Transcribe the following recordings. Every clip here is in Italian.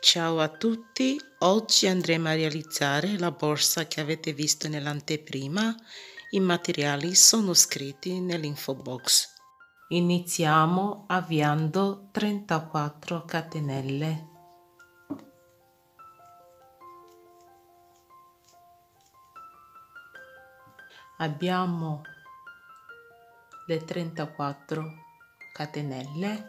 Ciao a tutti, oggi andremo a realizzare la borsa che avete visto nell'anteprima. I materiali sono scritti nell'info box. Iniziamo avviando 34 catenelle. Abbiamo le 34 catenelle.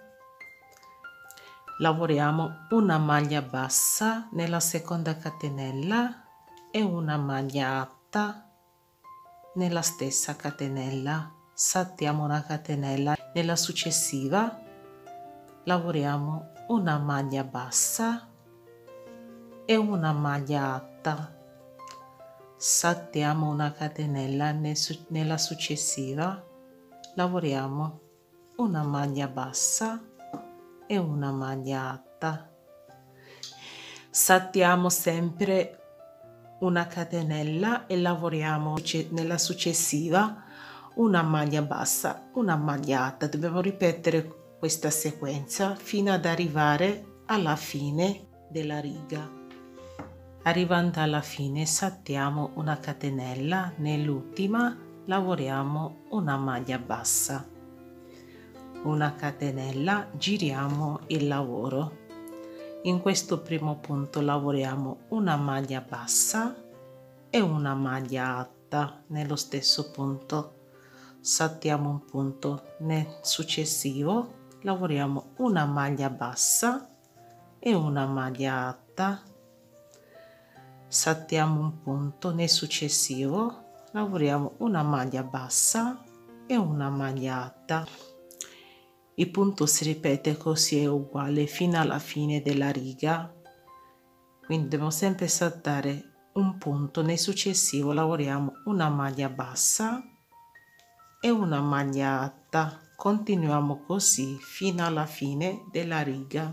Lavoriamo una maglia bassa nella seconda catenella e una maglia alta nella stessa catenella. Saltiamo una catenella. Nella successiva lavoriamo una maglia bassa e una maglia alta. Saltiamo una catenella. Nella successiva lavoriamo una maglia bassa e una maglia alta. Saltiamo sempre una catenella e lavoriamo nella successiva una maglia bassa, una maglia alta. Dobbiamo ripetere questa sequenza fino ad arrivare alla fine della riga. Arrivando alla fine saltiamo una catenella, nell'ultima lavoriamo una maglia bassa, una catenella, giriamo il lavoro. In questo primo punto lavoriamo una maglia bassa e una maglia alta nello stesso punto. Saltiamo un punto. Nel successivo lavoriamo una maglia bassa e una maglia alta. Saltiamo un punto. Nel successivo lavoriamo una maglia bassa e una maglia alta. Il punto si ripete così, è uguale fino alla fine della riga, quindi dobbiamo sempre saltare un punto. Nel successivo lavoriamo una maglia bassa e una maglia alta. Continuiamo così fino alla fine della riga.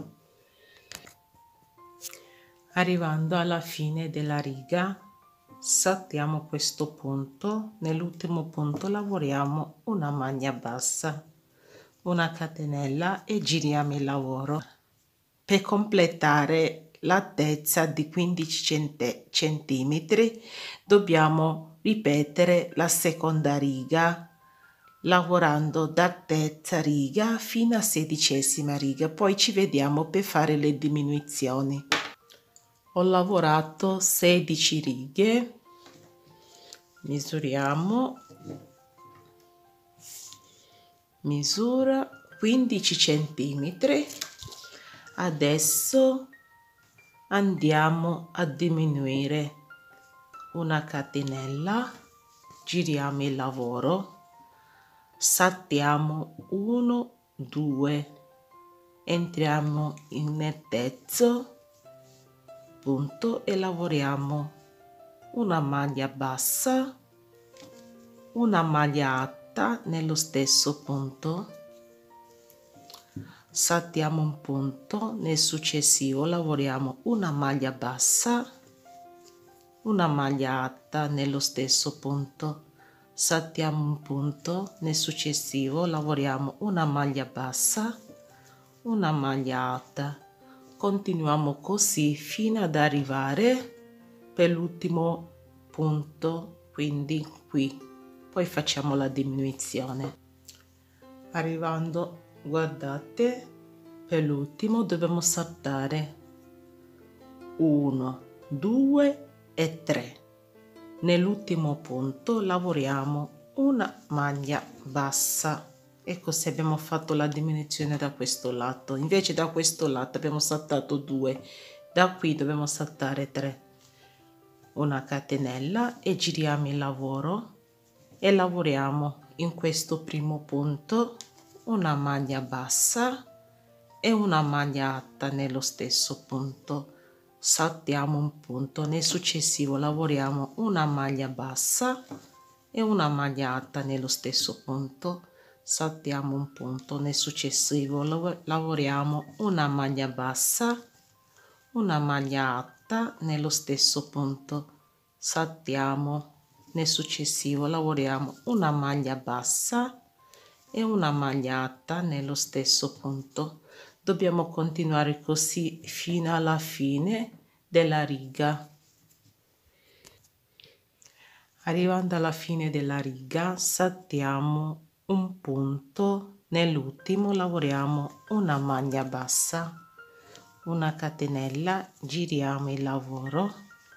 Arrivando alla fine della riga saltiamo questo punto. Nell'ultimo punto lavoriamo una maglia bassa, una catenella e giriamo il lavoro. Per completare l'altezza di 15 centimetri dobbiamo ripetere la seconda riga lavorando da terza riga fino a 16ª riga, poi ci vediamo per fare le diminuzioni. Ho lavorato 16 righe, misuriamo, misura 15 centimetri. Adesso andiamo a diminuire una catenella, giriamo il lavoro, saltiamo 1 2, entriamo nel terzo punto e lavoriamo una maglia bassa, una maglia alta nello stesso punto. Saltiamo un punto. Nel successivo lavoriamo una maglia bassa, una maglia alta nello stesso punto. Saltiamo un punto. Nel successivo lavoriamo una maglia bassa, una maglia alta. Continuiamo così fino ad arrivare per l'ultimo punto, quindi qui. Poi facciamo la diminuzione. Arrivando, guardate, per l'ultimo dobbiamo saltare 1 2 e 3. Nell'ultimo punto lavoriamo una maglia bassa e così abbiamo fatto la diminuzione da questo lato. Invece da questo lato abbiamo saltato 2, da qui dobbiamo saltare 3. Una catenella e giriamo il lavoro e lavoriamo in questo primo punto una maglia bassa e una maglia alta nello stesso punto. Saltiamo un punto. Nel successivo lavoriamo una maglia bassa e una maglia alta nello stesso punto. Saltiamo un punto. Nel successivo lavoriamo una maglia bassa, una maglia alta nello stesso punto. Saltiamo. Nel successivo lavoriamo una maglia bassa e una maglia alta nello stesso punto. Dobbiamo continuare così fino alla fine della riga. Arrivando alla fine della riga saltiamo un punto, nell'ultimo lavoriamo una maglia bassa, una catenella, giriamo il lavoro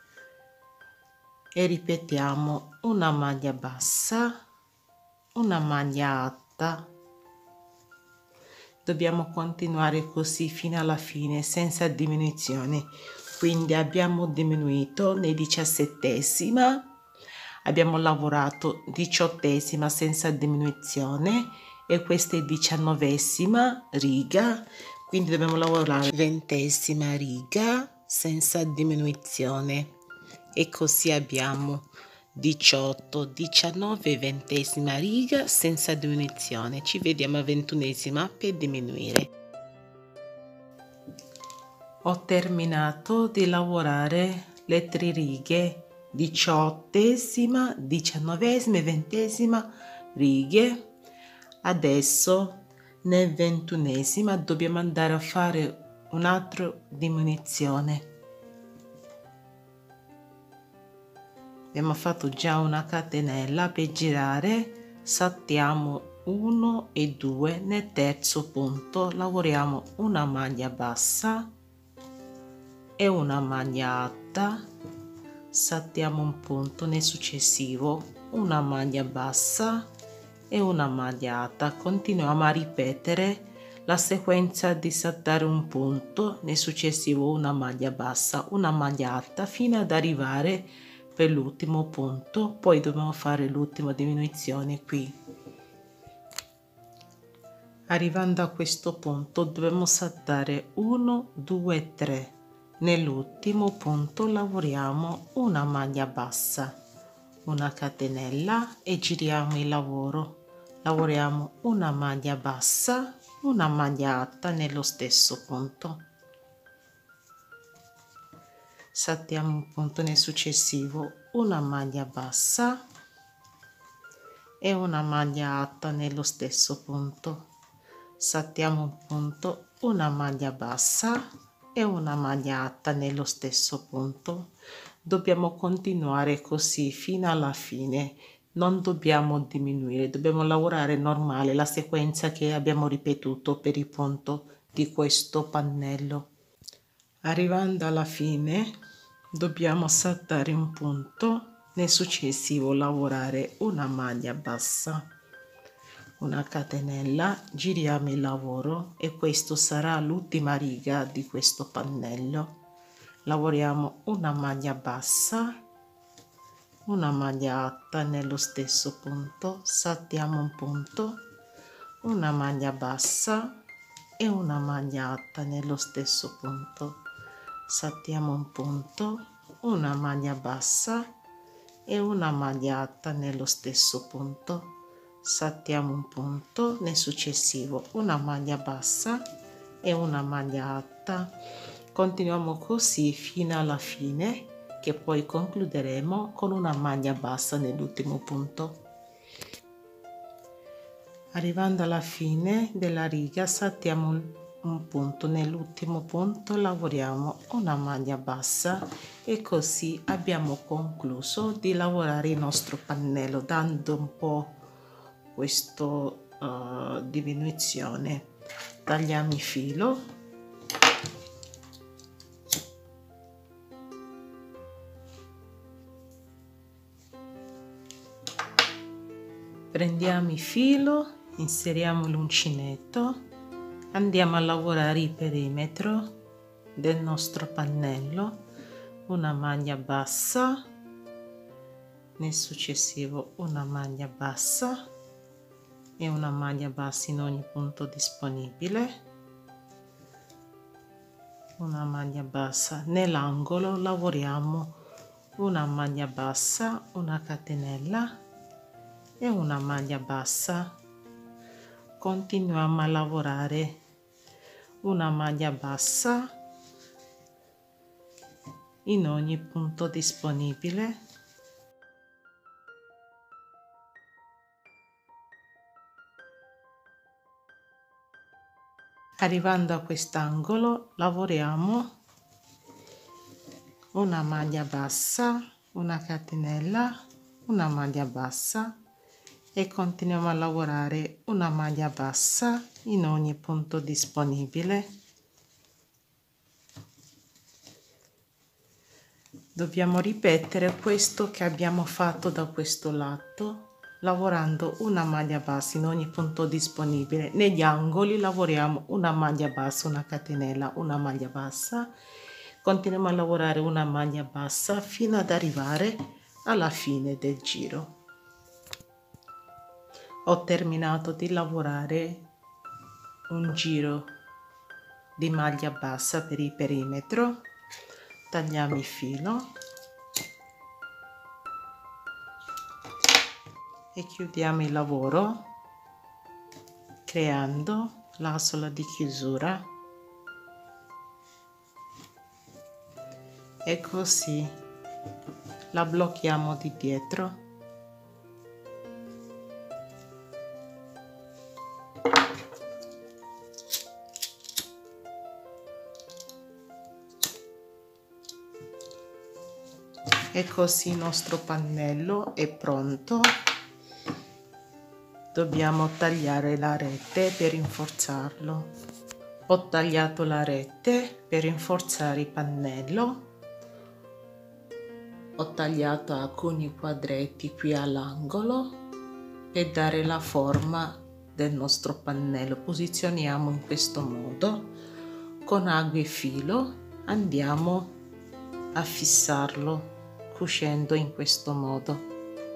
e ripetiamo una maglia bassa, una maglia alta. Dobbiamo continuare così fino alla fine senza diminuzione. Quindi abbiamo diminuito nei 17esima, abbiamo lavorato 18esima senza diminuzione e questa è 19esima riga, quindi dobbiamo lavorare 20esima riga senza diminuzione e così abbiamo 18, 19 e 20esima riga senza diminuzione. Ci vediamo a 21esima per diminuire. Ho terminato di lavorare le 3 righe, 18esima, 19esima e 20esima righe. Adesso nel 21esima dobbiamo andare a fare un'altra diminuzione. Abbiamo fatto già una catenella per girare, saltiamo 1 e 2, nel terzo punto lavoriamo una maglia bassa e una maglia alta, saltiamo un punto, nel successivo una maglia bassa e una maglia alta. Continuiamo a ripetere la sequenza di saltare un punto, nel successivo una maglia bassa, una maglia alta fino ad arrivare per l'ultimo punto. Poi dobbiamo fare l'ultima diminuzione qui. Arrivando a questo punto dobbiamo saltare 1 2 3. Nell'ultimo punto lavoriamo una maglia bassa, una catenella e giriamo il lavoro. Lavoriamo una maglia bassa, una maglia alta nello stesso punto. Saltiamo un punto, nel successivo una maglia bassa e una maglia alta nello stesso punto. Saltiamo un punto, una maglia bassa e una maglia alta nello stesso punto. Dobbiamo continuare così fino alla fine, non dobbiamo diminuire, dobbiamo lavorare normale la sequenza che abbiamo ripetuto per il punto di questo pannello. Arrivando alla fine dobbiamo saltare un punto, nel successivo lavorare una maglia bassa, una catenella, giriamo il lavoro e questo sarà l'ultima riga di questo pannello. Lavoriamo una maglia bassa, una maglia alta nello stesso punto, saltiamo un punto, una maglia bassa e una maglia alta nello stesso punto. Saltiamo un punto, una maglia bassa e una maglia alta nello stesso punto. Saltiamo un punto, nel successivo una maglia bassa e una maglia alta. Continuiamo così fino alla fine, che poi concluderemo con una maglia bassa nell'ultimo punto. Arrivando alla fine della riga saltiamo un punto, nell'ultimo punto lavoriamo una maglia bassa e così abbiamo concluso di lavorare il nostro pannello, dando un po' questo diminuzione. Tagliamo il filo, prendiamo il filo, inseriamo l'uncinetto, andiamo a lavorare il perimetro del nostro pannello, una maglia bassa, nel successivo una maglia bassa e una maglia bassa in ogni punto disponibile, una maglia bassa. Nell'angolo lavoriamo una maglia bassa, una catenella e una maglia bassa. Continuiamo a lavorare una maglia bassa in ogni punto disponibile. Arrivando a quest'angolo lavoriamo una maglia bassa, una catenella, una maglia bassa e continuiamo a lavorare una maglia bassa in ogni punto disponibile. Dobbiamo ripetere questo che abbiamo fatto da questo lato, lavorando una maglia bassa in ogni punto disponibile. Negli angoli lavoriamo una maglia bassa, una catenella, una maglia bassa. Continuiamo a lavorare una maglia bassa fino ad arrivare alla fine del giro. Ho terminato di lavorare un giro di maglia bassa per il perimetro. Tagliamo il filo e chiudiamo il lavoro creando l'asola di chiusura e così la blocchiamo di dietro. E così il nostro pannello è pronto. Dobbiamo tagliare la rete per rinforzarlo. Ho tagliato la rete per rinforzare il pannello. Ho tagliato alcuni quadretti qui all'angolo per dare la forma del nostro pannello. Posizioniamo in questo modo. Con ago e filo andiamo a fissarlo cucendo in questo modo.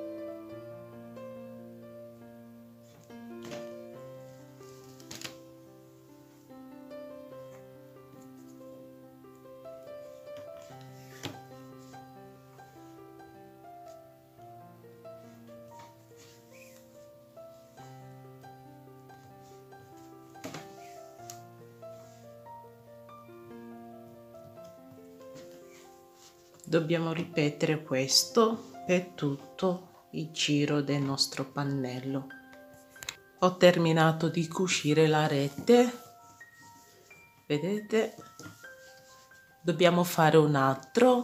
Dobbiamo ripetere questo per tutto il giro del nostro pannello. Ho terminato di cucire la rete, vedete? Dobbiamo fare un altro.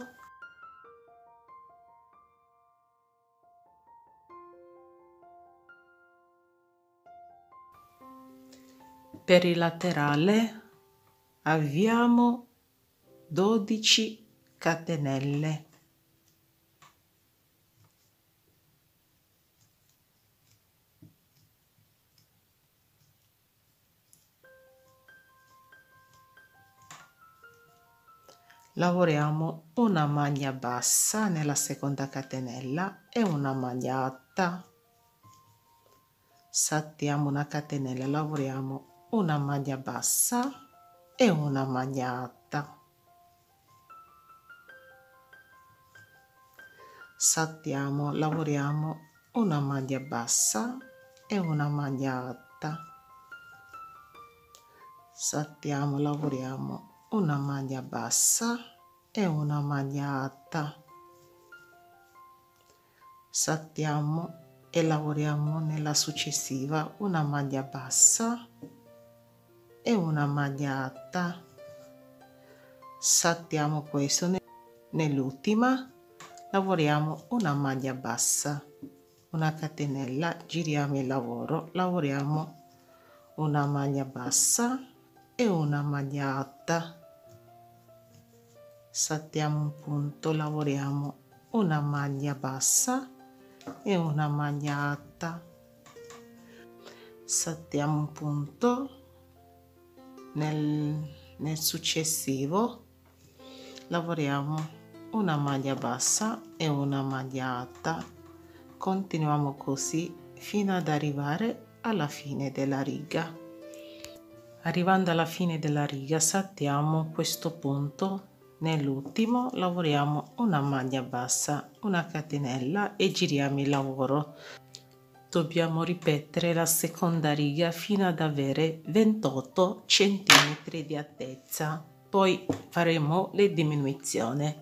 Per il laterale avviamo 12 catenelle. Lavoriamo una maglia bassa nella seconda catenella e una maglia alta. Saltiamo una catenella, lavoriamo una maglia bassa e una maglia alta. Saltiamo, lavoriamo una maglia bassa e una maglia alta. Saltiamo, lavoriamo una maglia bassa e una maglia alta. Saltiamo e lavoriamo nella successiva una maglia bassa e una maglia alta. Saltiamo questo nell'ultima. Lavoriamo una maglia bassa, una catenella, giriamo il lavoro, lavoriamo una maglia bassa e una maglia alta. Saltiamo un punto, lavoriamo una maglia bassa e una maglia alta. Saltiamo un punto, nel successivo lavoriamo una maglia bassa e una maglia alta. Continuiamo così fino ad arrivare alla fine della riga. Arrivando alla fine della riga saltiamo questo punto, nell'ultimo lavoriamo una maglia bassa, una catenella e giriamo il lavoro. Dobbiamo ripetere la seconda riga fino ad avere 28 cm di altezza, poi faremo le diminuzioni.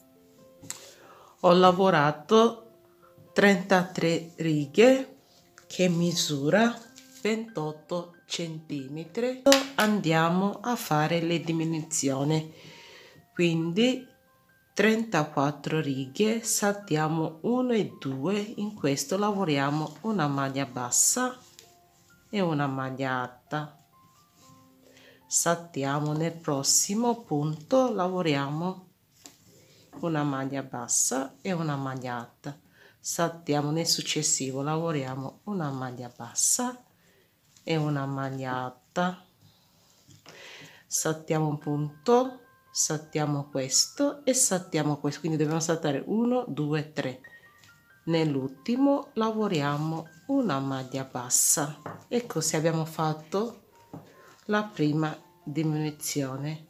Ho lavorato 33 righe che misura 28 centimetri. Andiamo a fare le diminuzioni, quindi 34 righe, saltiamo 1 e 2, in questo lavoriamo una maglia bassa e una maglia alta, saltiamo nel prossimo punto, lavoriamo una maglia bassa e una maglia alta, saltiamo nel successivo, lavoriamo una maglia bassa e una maglia alta, saltiamo un punto, saltiamo questo e saltiamo questo, quindi dobbiamo saltare 1 2 3. Nell'ultimo lavoriamo una maglia bassa e così abbiamo fatto la prima diminuzione.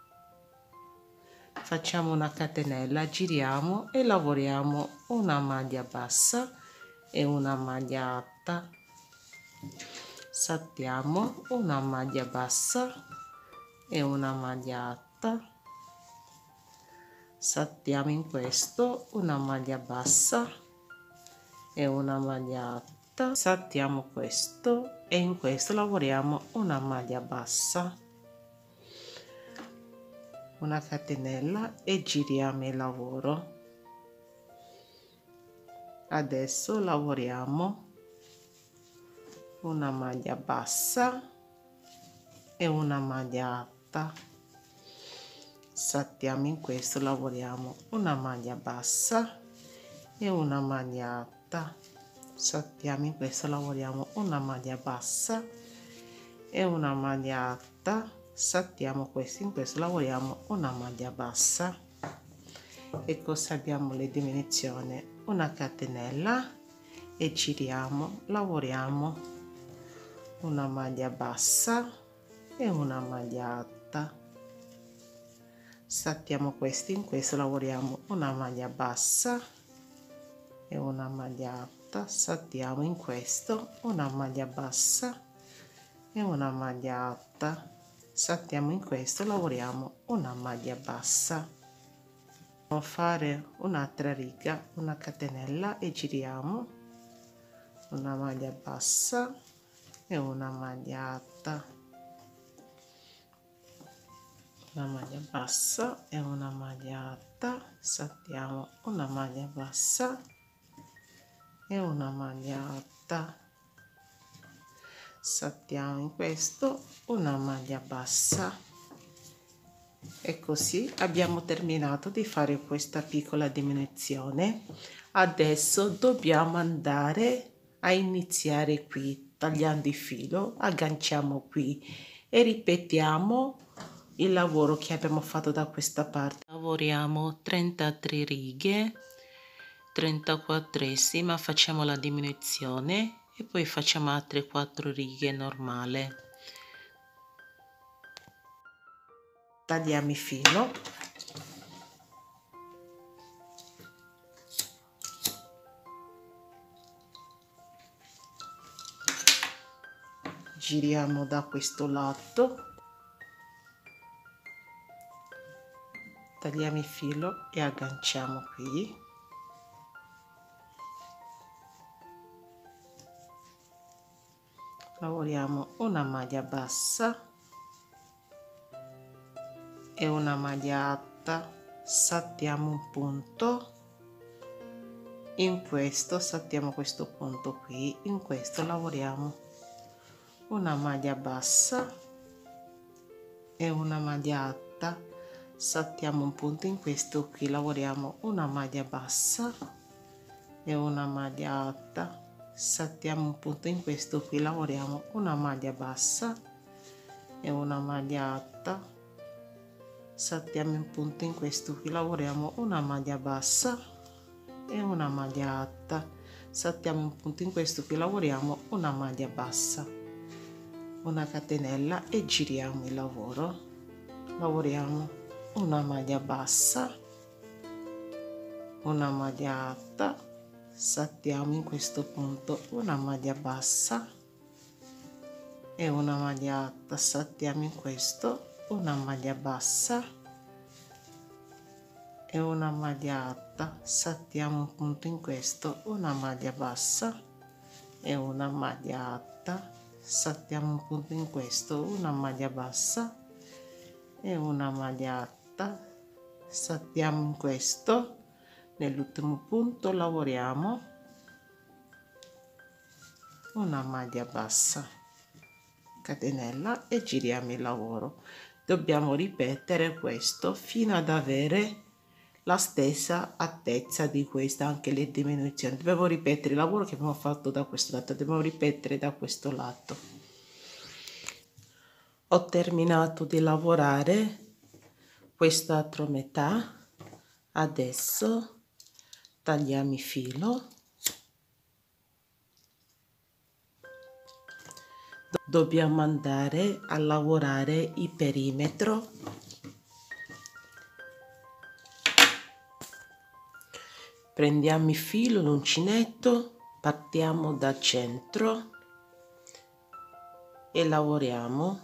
Facciamo una catenella, giriamo e lavoriamo una maglia bassa e una maglia alta, saltiamo una maglia bassa e una maglia alta, saltiamo in questo una maglia bassa e una maglia alta, saltiamo questo e in questo lavoriamo una maglia bassa, una catenella e giriamo il lavoro. Adesso lavoriamo una maglia bassa e una maglia alta, saltiamo in questo, lavoriamo una maglia bassa e una maglia alta, saltiamo in questo, lavoriamo una maglia bassa e una maglia alta, saltiamo questo, in questo lavoriamo una maglia bassa e così abbiamo le diminuzioni, una catenella e giriamo, lavoriamo una maglia bassa e una maglia alta, saltiamo questo, in questo lavoriamo una maglia bassa e una maglia alta, saltiamo in questo una maglia bassa e una maglia alta, saltiamo in questo, lavoriamo una maglia bassa. Andiamo a fare un'altra riga, una catenella e giriamo una maglia bassa e una maglia alta, una maglia bassa e una maglia alta, saltiamo una maglia bassa e una maglia alta, saltiamo in questo una maglia bassa e così abbiamo terminato di fare questa piccola diminuzione. Adesso dobbiamo andare a iniziare qui tagliando il filo, agganciamo qui e ripetiamo il lavoro che abbiamo fatto da questa parte. Lavoriamo 33 righe, 34esima, facciamo la diminuzione e poi facciamo altre 4 righe normale. Tagliamo il filo, giriamo da questo lato, tagliamo il filo e agganciamo qui, lavoriamo una maglia bassa e una maglia alta, saltiamo un punto, in questo saltiamo questo punto qui, in questo lavoriamo una maglia bassa e una maglia alta, saltiamo un punto, in questo qui lavoriamo una maglia bassa e una maglia alta, saltiamo un punto, in questo qui lavoriamo una maglia bassa e una maglia alta, saltiamo un punto, in questo qui lavoriamo una maglia bassa e una maglia alta, saltiamo un punto, in questo qui lavoriamo una maglia bassa, una catenella e giriamo il lavoro, lavoriamo una maglia bassa, una maglia alta, saltiamo in questo punto una maglia bassa e una maglia alta, saltiamo in questo una maglia bassa e una maglia alta, saltiamo un punto, in questo una maglia bassa e una maglia alta, saltiamo un punto in questo, una maglia bassa e una maglia alta, saltiamo in questo, nell'ultimo punto lavoriamo una maglia bassa, catenella e giriamo il lavoro. Dobbiamo ripetere questo fino ad avere la stessa altezza di questa, anche le diminuzioni. Dobbiamo ripetere il lavoro che abbiamo fatto da questo lato, dobbiamo ripetere da questo lato. Ho terminato di lavorare quest'altra metà, adesso tagliamo il filo, dobbiamo andare a lavorare il perimetro, prendiamo il filo, l'uncinetto, partiamo dal centro e lavoriamo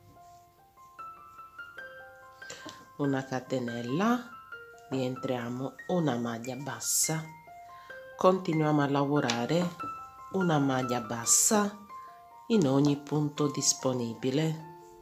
una catenella, rientriamo una maglia bassa, continuiamo a lavorare una maglia bassa in ogni punto disponibile.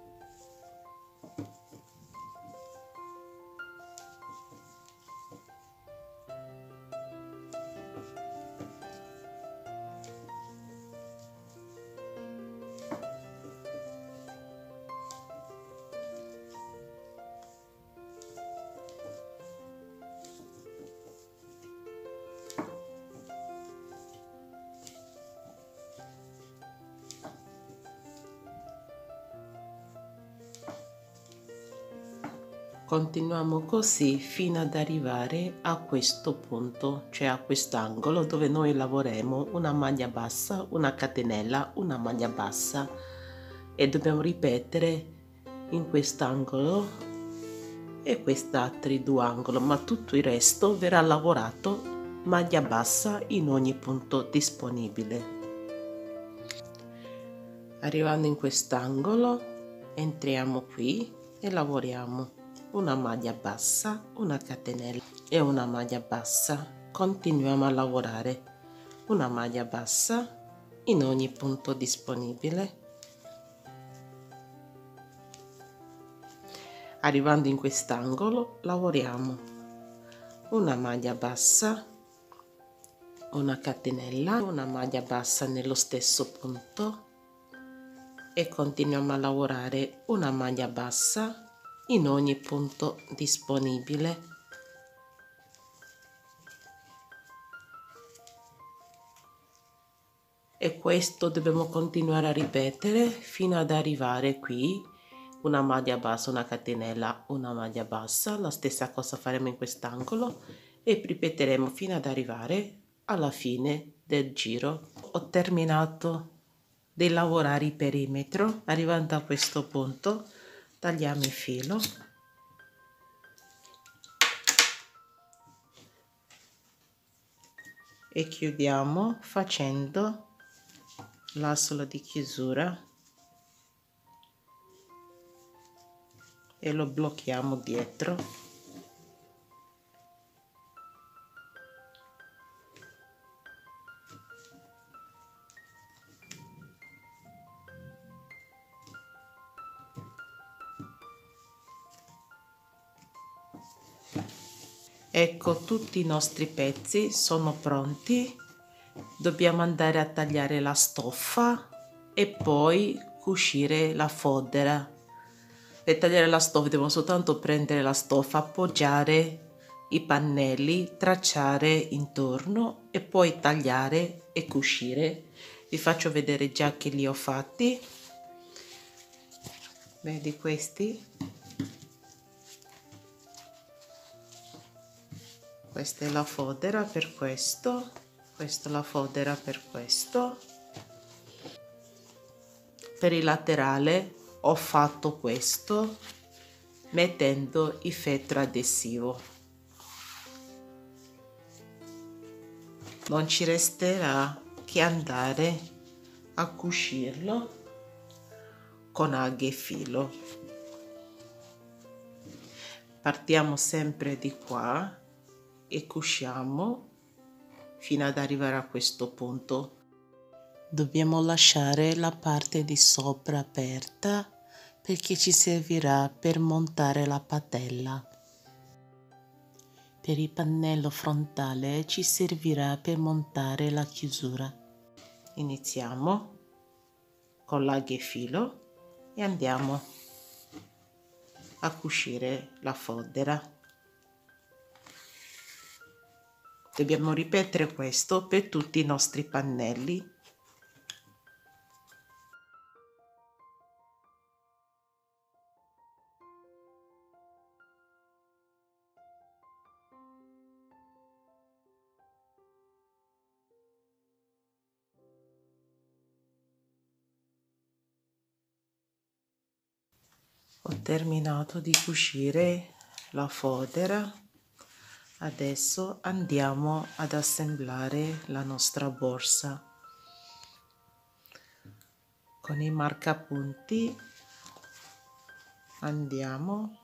Continuiamo così fino ad arrivare a questo punto, cioè a quest'angolo dove noi lavoriamo una maglia bassa, una catenella, una maglia bassa, e dobbiamo ripetere in quest'angolo e quest'altri due angoli, ma tutto il resto verrà lavorato maglia bassa in ogni punto disponibile. Arrivando in quest'angolo entriamo qui e lavoriamo una maglia bassa, una catenella e una maglia bassa. Continuiamo a lavorare una maglia bassa in ogni punto disponibile. Arrivando in quest'angolo lavoriamo una maglia bassa, una catenella, una maglia bassa nello stesso punto e continuiamo a lavorare una maglia bassa in ogni punto disponibile. E questo dobbiamo continuare a ripetere fino ad arrivare qui, una maglia bassa, una catenella, una maglia bassa, la stessa cosa faremo in quest'angolo e ripeteremo fino ad arrivare alla fine del giro. Ho terminato di lavorare il perimetro, arrivando a questo punto tagliamo il filo e chiudiamo facendo l'assolo di chiusura e lo blocchiamo dietro. Ecco, tutti i nostri pezzi sono pronti. Dobbiamo andare a tagliare la stoffa e poi cucire la fodera. Per tagliare la stoffa devo soltanto prendere la stoffa, appoggiare i pannelli, tracciare intorno e poi tagliare e cucire. Vi faccio vedere già che li ho fatti. Vedi questi? Questa è la fodera per questo, questa è la fodera per questo. Per il laterale ho fatto questo mettendo il feltro adesivo. Non ci resterà che andare a cucirlo con aghi e filo. Partiamo sempre di qua e cuciamo fino ad arrivare a questo punto. Dobbiamo lasciare la parte di sopra aperta perché ci servirà per montare la patella. Per il pannello frontale ci servirà per montare la chiusura. Iniziamo con l'aghi e filo e andiamo a cucire la fodera. Dobbiamo ripetere questo per tutti i nostri pannelli. Ho terminato di cucire la fodera. Adesso andiamo ad assemblare la nostra borsa. Con i marcapunti andiamo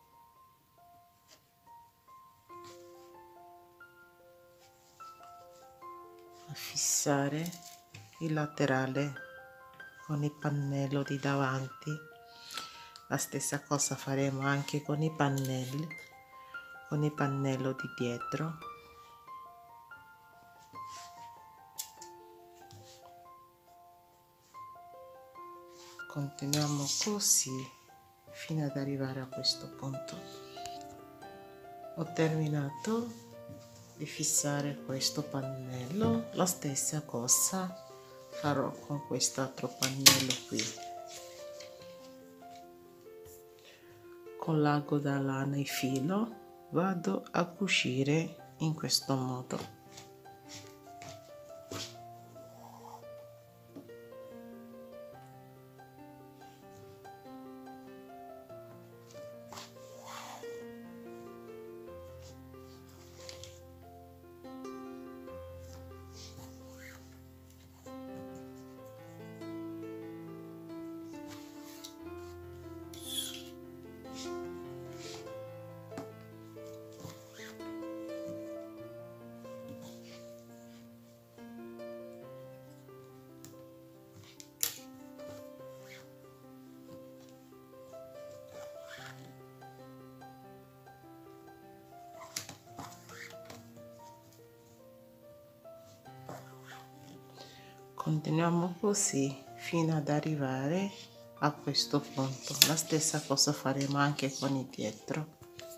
a fissare il laterale con il pannello di davanti. La stessa cosa faremo anche con i pannelli, con il pannello di dietro. Continuiamo così fino ad arrivare a questo punto. Ho terminato di fissare questo pannello. La stessa cosa farò con quest'altro pannello qui. Con l'ago da lana e filo vado a cucire in questo modo. Continuiamo così fino ad arrivare a questo punto. La stessa cosa faremo anche con il dietro.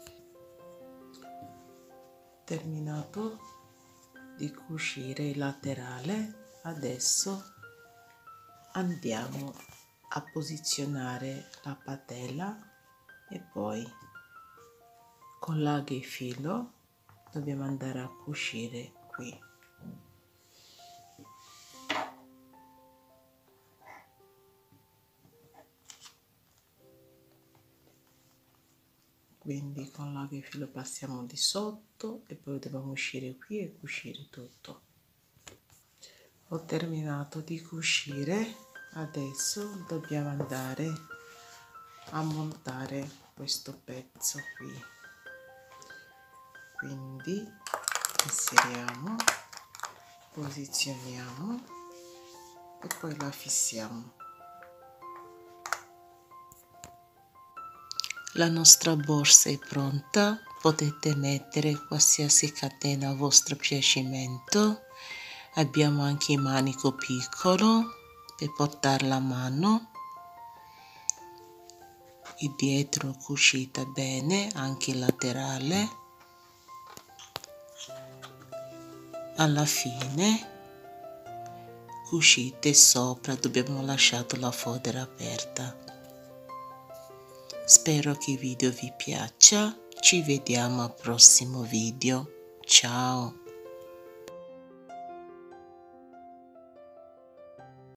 Terminato di cucire il laterale, adesso andiamo a posizionare la patella e poi con l'aghi e filo dobbiamo andare a cucire qui. Quindi con l'aghi e filo passiamo di sotto e poi dobbiamo uscire qui e cucire tutto. Ho terminato di cucire, adesso dobbiamo andare a montare questo pezzo qui. Quindi inseriamo, posizioniamo e poi la fissiamo. La nostra borsa è pronta, potete mettere qualsiasi catena a vostro piacimento. Abbiamo anche il manico piccolo per portarla a mano. Il dietro cucita bene, anche il laterale. Alla fine cucite sopra, dobbiamo lasciare la fodera aperta. Spero che il video vi piaccia, ci vediamo al prossimo video, ciao!